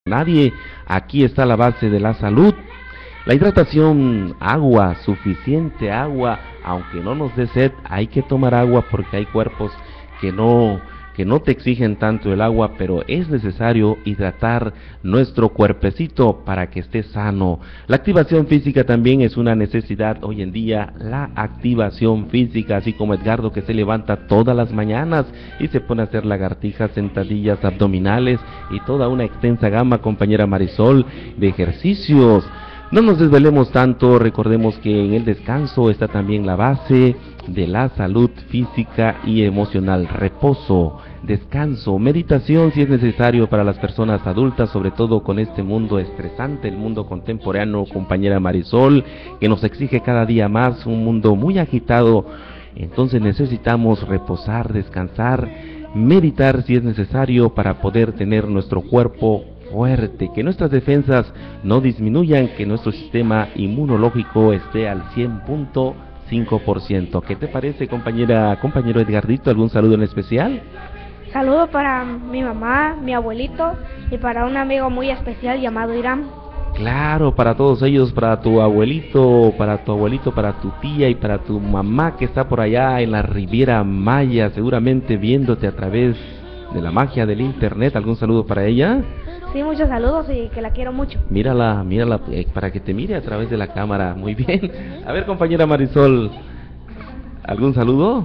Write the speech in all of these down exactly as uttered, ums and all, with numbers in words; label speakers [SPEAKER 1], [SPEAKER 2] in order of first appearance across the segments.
[SPEAKER 1] nadie. Aquí está la base de la salud. La hidratación, agua, suficiente agua, aunque no nos dé sed, hay que tomar agua porque hay cuerpos que no, que no te exigen tanto el agua, pero es necesario hidratar nuestro cuerpecito para que esté sano. La activación física también es una necesidad hoy en día, la activación física, así como Edgardo que se levanta todas las mañanas y se pone a hacer lagartijas, sentadillas, abdominales y toda una extensa gama, compañera Marisol, de ejercicios. No nos desvelemos tanto, recordemos que en el descanso está también la base de la salud física y emocional. Reposo, descanso, meditación si es necesario para las personas adultas, sobre todo con este mundo estresante, el mundo contemporáneo, compañera Marisol, que nos exige cada día más, un mundo muy agitado. Entonces necesitamos reposar, descansar, meditar si es necesario para poder tener nuestro cuerpo fuerte, que nuestras defensas no disminuyan, que nuestro sistema inmunológico esté al cien punto cinco por ciento. ¿Qué te parece, compañera, compañero Edgardito? ¿Algún saludo en especial?
[SPEAKER 2] Saludo para mi mamá, mi abuelito y para un amigo muy especial llamado Irán.
[SPEAKER 1] Claro, para todos ellos, para tu abuelito, para tu abuelito, para tu tía y para tu mamá que está por allá en la Riviera Maya, seguramente viéndote a través de la magia del internet. ¿Algún saludo para ella?
[SPEAKER 2] Sí, muchos saludos y que la quiero mucho.
[SPEAKER 1] Mírala, mírala, eh, para que te mire a través de la cámara. Muy bien. A ver, compañera Marisol, ¿algún saludo?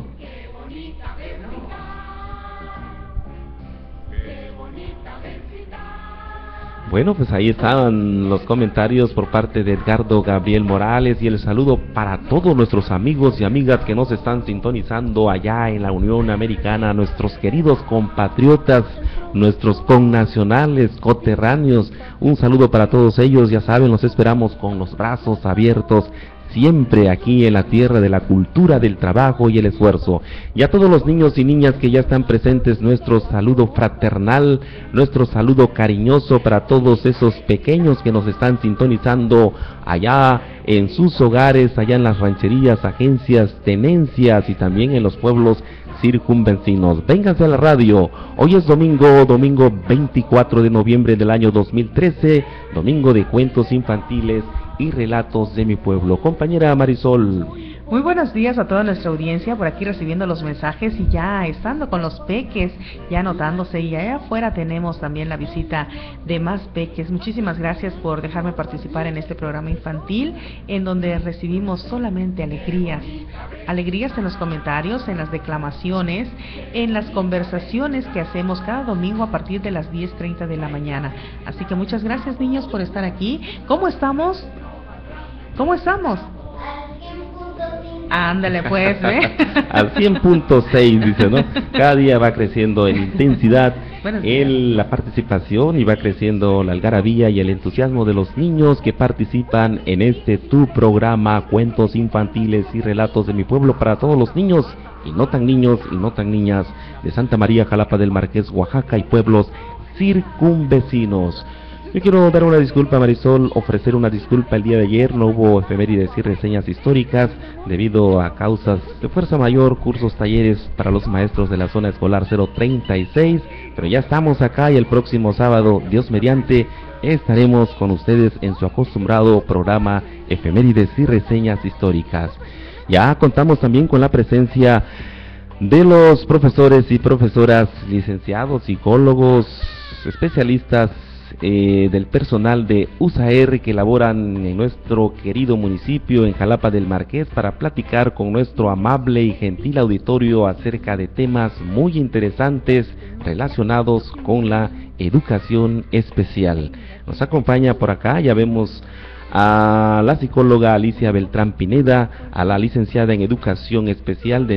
[SPEAKER 1] Bueno, pues ahí estaban los comentarios por parte de Edgardo Gabriel Morales y el saludo para todos nuestros amigos y amigas que nos están sintonizando allá en la Unión Americana, nuestros queridos compatriotas, nuestros connacionales, coterráneos. Un saludo para todos ellos, ya saben, los esperamos con los brazos abiertos, siempre aquí en la tierra de la cultura del trabajo y el esfuerzo. Y a todos los niños y niñas que ya están presentes, nuestro saludo fraternal, nuestro saludo cariñoso para todos esos pequeños que nos están sintonizando allá en sus hogares, allá en las rancherías, agencias, tenencias y también en los pueblos circunvecinos. Vénganse a la radio. Hoy es domingo, domingo veinticuatro de noviembre del año dos mil trece, domingo de cuentos infantiles y relatos de mi pueblo. Compañera Marisol.
[SPEAKER 3] Muy buenos días a toda nuestra audiencia, por aquí recibiendo los mensajes y ya estando con los peques, ya anotándose, y allá afuera tenemos también la visita de más peques. Muchísimas gracias por dejarme participar en este programa infantil, en donde recibimos solamente alegrías, alegrías en los comentarios, en las declamaciones, en las conversaciones que hacemos cada domingo a partir de las diez treinta de la mañana. Así que muchas gracias, niños, por estar aquí. ¿Cómo estamos? ¿Cómo estamos? Ándale pues, ¿eh?
[SPEAKER 1] Al cien punto seis, dice, ¿no? Cada día va creciendo en intensidad en la participación y va creciendo la algarabía y el entusiasmo de los niños que participan en este tu programa, Cuentos Infantiles y Relatos de mi Pueblo, para todos los niños y no tan niños y no tan niñas de Santa María, Jalapa del Marqués, Oaxaca y pueblos circunvecinos. Yo quiero dar una disculpa, Marisol, ofrecer una disculpa. El día de ayer no hubo efemérides y reseñas históricas debido a causas de fuerza mayor, cursos, talleres para los maestros de la zona escolar cero treinta y seis, pero ya estamos acá y el próximo sábado, Dios mediante, estaremos con ustedes en su acostumbrado programa Efemérides y Reseñas Históricas. Ya contamos también con la presencia de los profesores y profesoras, licenciados, psicólogos, especialistas, Eh, del personal de U S A R que laboran en nuestro querido municipio en Jalapa del Marqués para platicar con nuestro amable y gentil auditorio acerca de temas muy interesantes relacionados con la educación especial. Nos acompaña por acá, ya vemos a la psicóloga Alicia Beltrán Pineda, a la licenciada en educación especial de